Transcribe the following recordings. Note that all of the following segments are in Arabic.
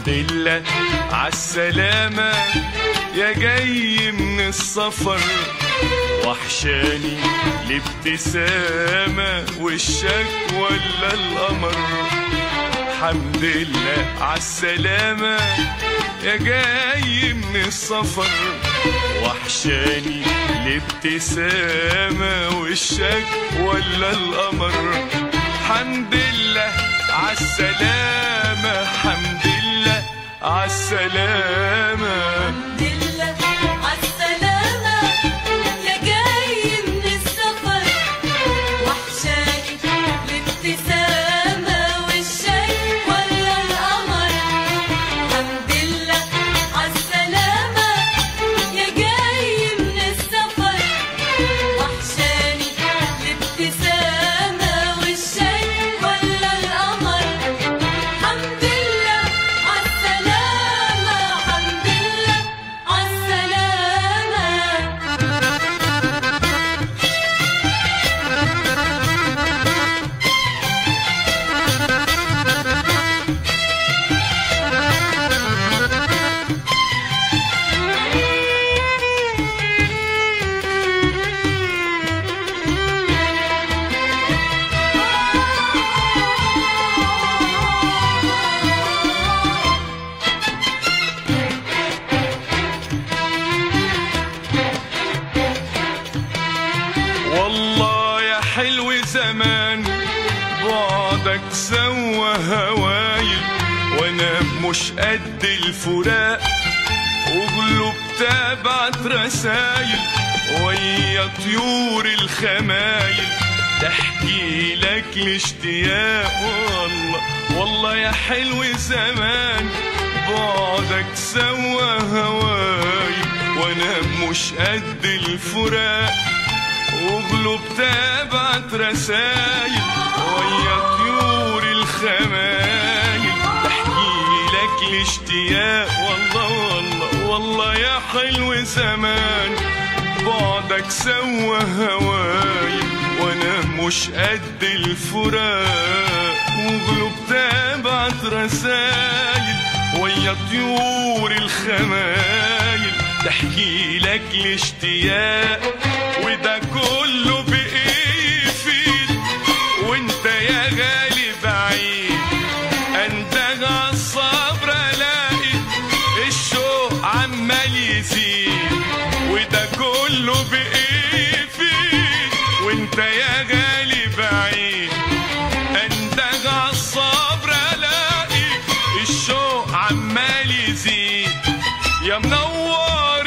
حمد لله عالسلامة يا جاي من السفر، وحشاني الابتسامة وشك ولا القمر. حمد لله عالسلامة يا جاي من السفر، وحشاني الابتسامة وشك ولا القمر. حمد لله عالسلامة، حمد لله عالسلامة، حمد لله عالسلامة يا جاي من السفر، وحشاني الابتسامة والشي ولا القمر. حمد لله عالسلامة يا جاي من السفر، وحشاني الابتسامة والشي ولا القمر. حمد لله عالسلامة، حمد لله عالسلامة. والله يا حلو زمان بعدك سوى هوايل، وانا مش قد الفراق وقلوب تبعت رسايل ويا طيور الخمايل تحكي لك الاشتياق. والله يا حلو زمان بعدك سوى هوايل، وانا مش قد الفراق وقلوب تبعت رسايل ويا طيور الخمايل تحكي لك الاشتياق. والله يا حلو زمان بعدك سوى هوايل، وانا مش قد الفراق وقلوب تبعت رسايل ويا طيور الخمايل تحكي لك الاشتياق. وده كله بإيه يفيد وانت يا غالي بعيد، اندغ عالصبر الاقي الشوق عمال يزيد. وده كله بإيه يفيد وانت يا غالي بعيد، اندغ عالصبر الاقي الشوق عمال يزيد. يا منور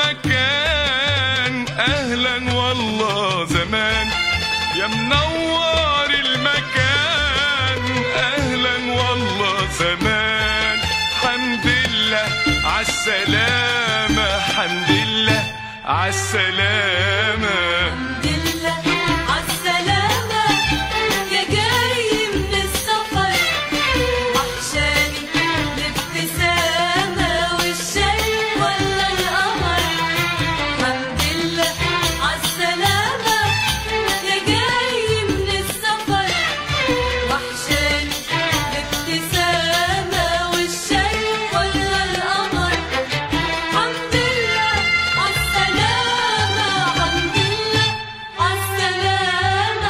المكان اهلا والله زمان، يا منور المكان اهلا والله زمان. حمد لله عالسلامة، حمد لله عالسلامة، حمد لله عالسلامة يا جاي من السفر، وحشاني الابتسامة والشي ولا القمر. حمد لله عالسلامة يا جاي من السفر، وحشاني الابتسامة والشي ولا القمر. حمد لله عالسلامة، حمد لله عالسلامة.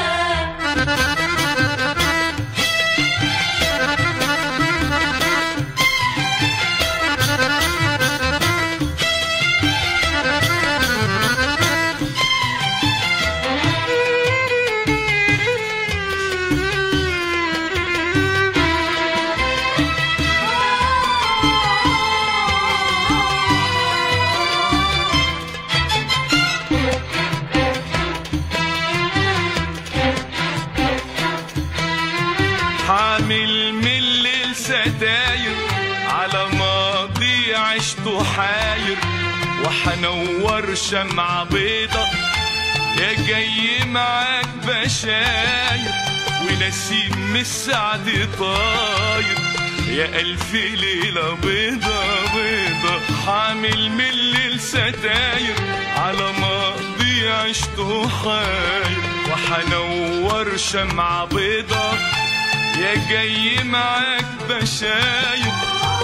حامل من الليل ستاير على ماضي عشته حاير، وحنور شمعة بيضة يا جاي معاك بشاير، ونسيم من السعد طاير يا ألف ليلة بيضة بيضة. حامل من الليل ستاير على ماضي عشته حاير، وحنور شمعة بيضة يا جاي معاك بشاير،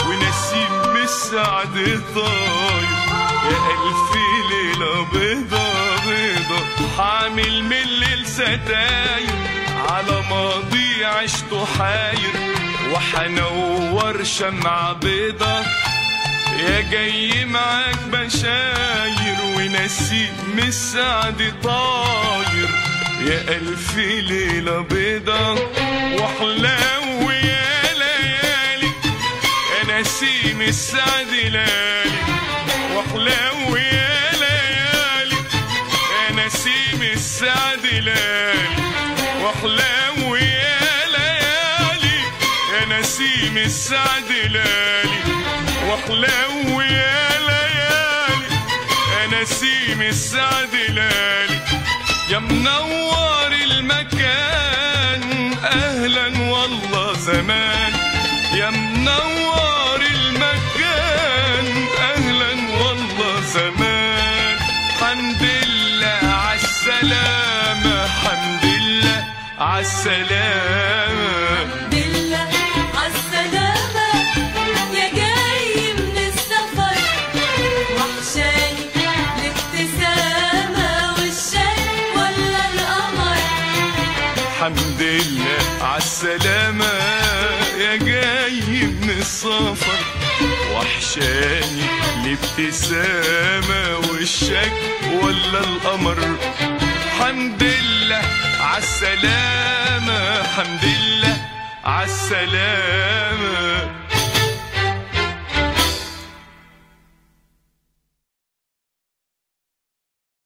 ونسيم السعد طاير يا ألف ليلة بيضة بيضة. حامل من الليل ستاير على ماضي عشته حاير وحنور شمعة بيضة يا جاي معاك بشاير ونسيم السعد طاير يا ألف ليلة بيضة. وحلاو يا ليالي يا نسيم السعد لالي وحلاو يا ليالي يا نسيم السعد لالي وحلاو يا ليالي يا نسيم السعد لالي وحلاو يا ليالي يا نسيم السعد لالي. يا منور المكان أهلا والله زمان يا منور المكان أهلا والله زمان. حمد لله عالسلامة حمد لله عالسلامة حمد لله عالسلامة يا جاي من السفر وحشاني الابتسامة والشك ولا القمر. حمد لله عالسلامة يا جاي من السفر وحشاني الابتسامة والشك ولا القمر. حمد لله عالسلامة حمد لله عالسلامة.